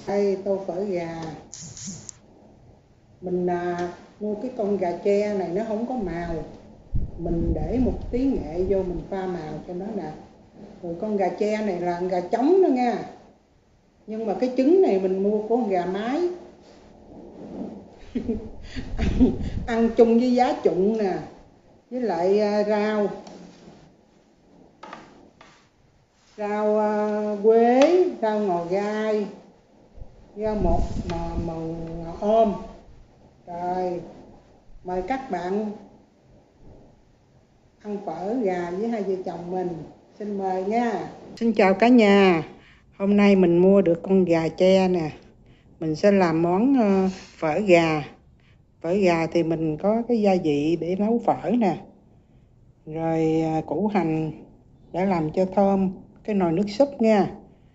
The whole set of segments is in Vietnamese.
Đây tô phở gà. Mình mua cái con gà tre này nó không có màu, mình để một tí nghệ vô mình pha màu cho nó nè. Rồi con gà tre này là gà trống đó nha, nhưng mà cái trứng này mình mua của con gà mái. ăn chung với giá trụng nè, với lại rau quế, rau ngò gai, rau màu ôm. Rồi mời các bạn ăn phở gà với hai vợ chồng mình. Xin mời nha. Xin chào cả nhà. Hôm nay mình mua được con gà tre nè. Mình sẽ làm món phở gà. Phở gà thì mình có cái gia vị để nấu phở nè. Rồi củ hành để làm cho thơm cái nồi nước súp nha.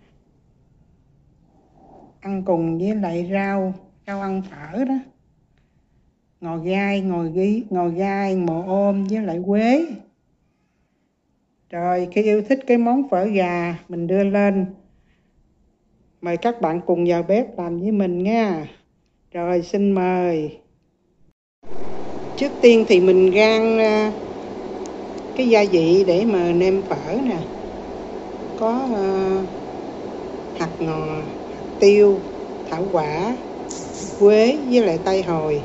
Ăn cùng với lại rau ăn phở đó. Ngò gai, mò ôm với lại quế. Rồi khi yêu thích cái món phở gà mình đưa lên. Mời các bạn cùng vào bếp làm với mình nha. Rồi xin mời. Trước tiên thì mình rang cái gia vị để mà nêm phở nè. Có hạt ngò, hạt tiêu, thảo quả, quế với lại tây hồi.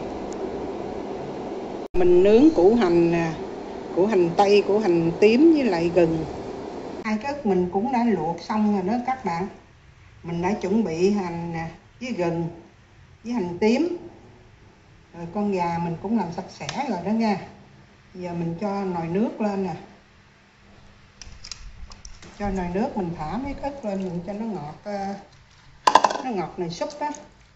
Mình nướng củ hành nè, củ hành tây, củ hành tím với lại gừng. Hai cái ức mình cũng đã luộc xong rồi đó các bạn. Mình đã chuẩn bị hành nè, với gừng, với hành tím. Rồi con gà mình cũng làm sạch sẽ rồi đó nha. Giờ mình cho nồi nước lên nè. Cho nồi nước mình thả mấy cái ức lên mình cho nó ngọt nồi súp á.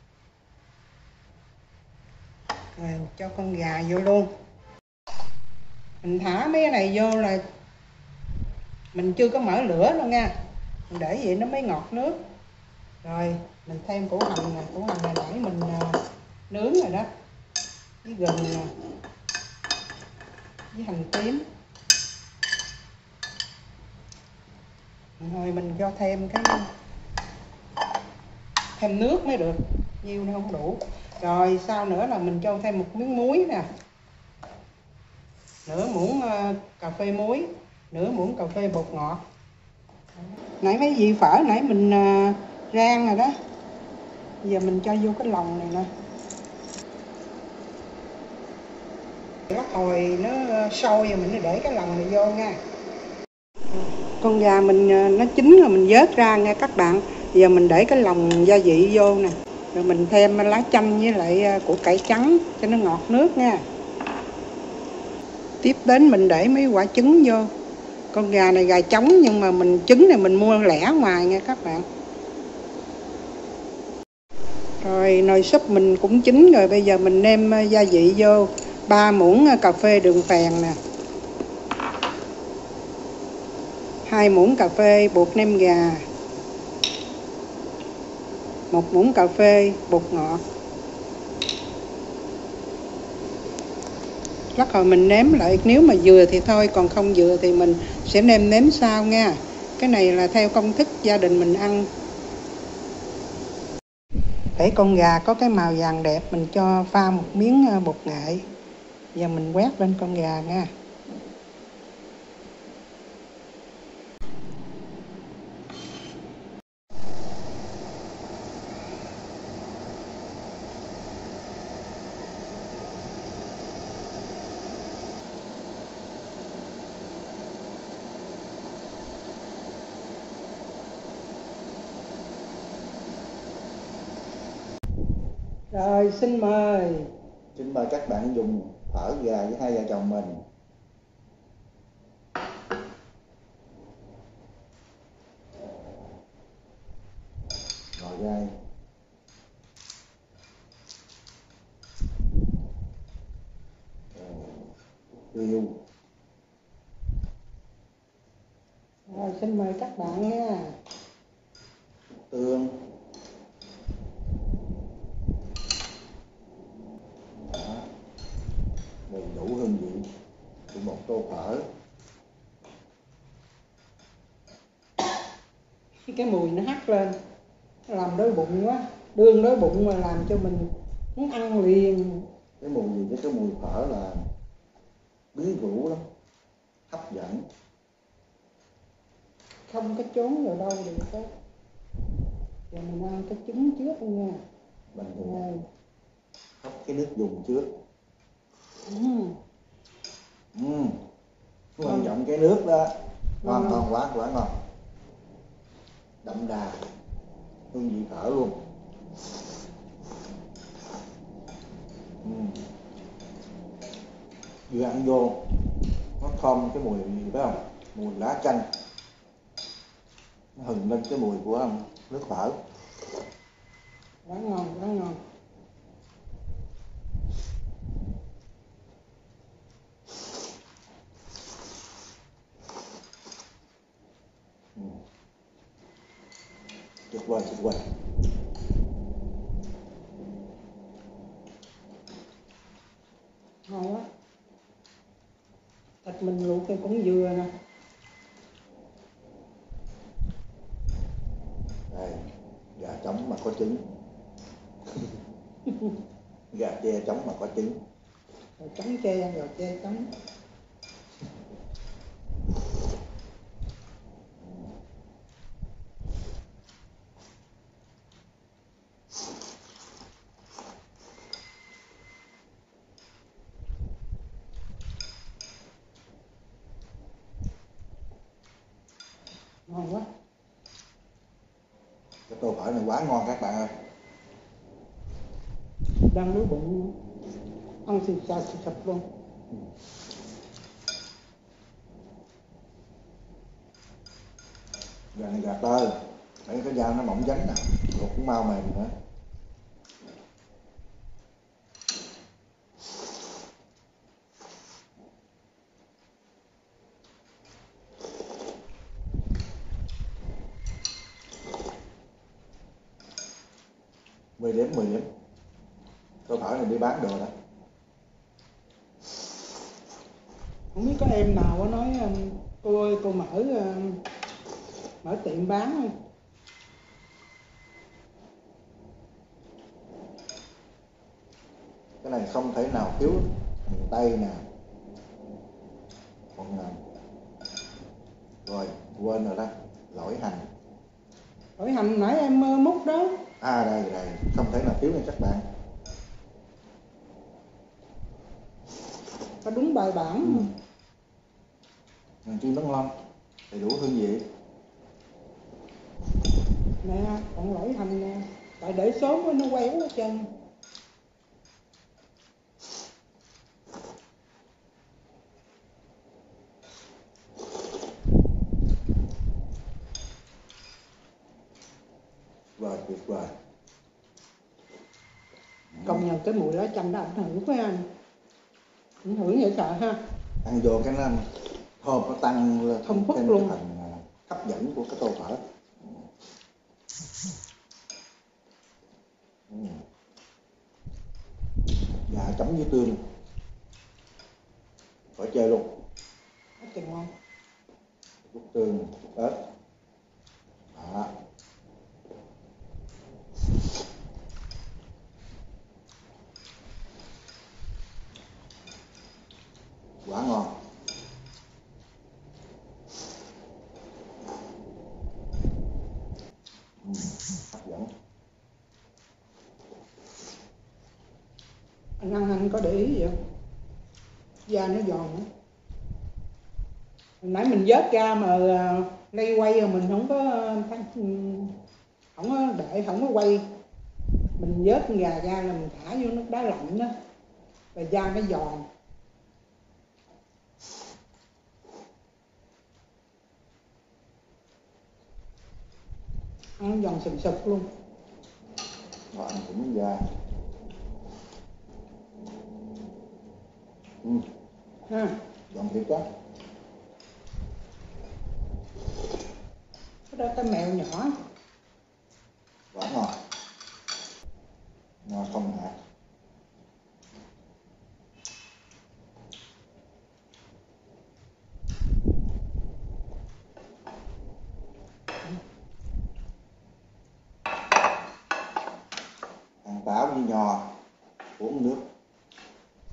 Rồi cho con gà vô luôn. Mình thả mấy cái này vô là mình chưa có mở lửa đâu nha. Mình để vậy nó mới ngọt nước. Rồi mình thêm củ hành nè, củ hành này nãy mình nướng rồi đó. Với gừng nè, với hành tím. Rồi mình cho thêm thêm nước mới được, nhiêu nó không đủ. Rồi sau nữa là mình cho thêm một miếng muối nè, nửa muỗng cà phê muối, nửa muỗng cà phê bột ngọt. Nãy mấy vị phở nãy mình rang rồi đó. Giờ mình cho vô cái lòng này nè. Lát hồi nó sôi rồi mình để cái lòng này vô nha. Con gà mình nó chín rồi mình vớt ra nha các bạn. Giờ mình để cái lòng gia vị vô nè. Rồi mình thêm lá chanh với lại củ cải trắng cho nó ngọt nước nha. Tiếp đến mình để mấy quả trứng vô. Con gà này gà trống nhưng mà trứng này mình mua lẻ ngoài nha các bạn. Rồi nồi súp mình cũng chín rồi. Bây giờ mình nêm gia vị vô. 3 muỗng cà phê đường phèn nè. 2 muỗng cà phê bột nêm gà. 1 muỗng cà phê bột ngọt. Lát hồi mình nếm lại, nếu mà vừa thì thôi, còn không vừa thì mình sẽ nếm sau nha. Cái này là theo công thức gia đình mình ăn. Để con gà có cái màu vàng đẹp, mình cho pha một miếng bột nghệ. Giờ mình quét lên con gà nha. Rồi xin mời. Xin mời các bạn dùng phở gà với hai vợ chồng mình. Ngò gai, tiêu. Rồi xin mời các bạn nha. Tương. Đầy đủ hương vị của một tô phở. Cái mùi nó hắt lên, nó làm đói bụng quá. Đương đói bụng mà làm cho mình muốn ăn liền. Cái mùi gì cái mùi phở là quyến rũ lắm, hấp dẫn. Không có trốn vào đâu được hết. Giờ mình ăn cái trứng trước nha. Bình thường hấp cái nước dùng trước. Quan trọng cái nước đó ngon quá ngon, đậm đà hương vị phở luôn. Vừa ăn vô nó thơm cái mùi gì phải không, mùi lá chanh, nó hừng lên cái mùi của nước phở. Quá ngon, quá ngon. Tuyệt vời. Ngon quá. Thịt mình luộc thì cũng vừa nè. Đây, gà trống mà có trứng. Gà tre trống mà có trứng. Rồi trống tre, rồi tre trống. Ngon quá. Cái tô phở này quá ngon các bạn ơi. Đang đói bụng, ăn xì xào luôn. Gà này gà tơ, thấy cái da nó mỏng dánh nè, rồi cũng mau mềm nữa. Mười điểm. Tô phở này đi bán đồ đó. Không biết có em nào có nói cô ơi cô mở tiệm bán không? Cái này không thể nào thiếu miền Tây nè. Còn rồi quên rồi đó, lỗi hành. Lỗi hành nãy em múc đó. Đây không thể nào thiếu nha các bạn. Có đúng bài bản. Chiên nước ngon, đầy đủ hương vị. Nè, còn lỗi hành nè. Tại để sớm nó quéo hết trơn. Tuyệt vời. Công nhận cái mùi lá chanh nó ảnh hưởng với anh. Ảnh hưởng dễ sợ ha. Ăn vô cái nó thơm nó tăng lên Thơm phức thêm luôn. cái phần hấp dẫn của cái tô phở. Gà chấm với tương, khỏi chơi luôn. Rất là ngon. Chút tương, chút ớt. Đó. Quá ngon. Hấp dẫn. Anh ăn anh có để ý gì không? Da nó giòn á. Hồi nãy mình vớt ra mà lay quay rồi mình không có đợi, không có quay. Mình vớt con gà ra là mình thả vô nước đá lạnh đó. Và da nó giòn. Ăn giòn sừng sực luôn. Rồi ăn cũng da. Ha. Giòn thiệt đó. Cái đó cái mèo nhỏ. Quá ngon. Ngon không hả?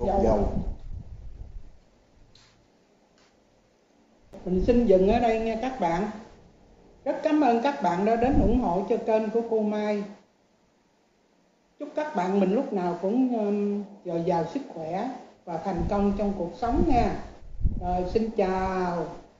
cục dầu. Mình xin dừng ở đây nha các bạn. Rất cảm ơn các bạn đã đến ủng hộ cho kênh của cô Mai. Chúc các bạn mình lúc nào cũng dồi dào sức khỏe và thành công trong cuộc sống nha. Rồi xin chào.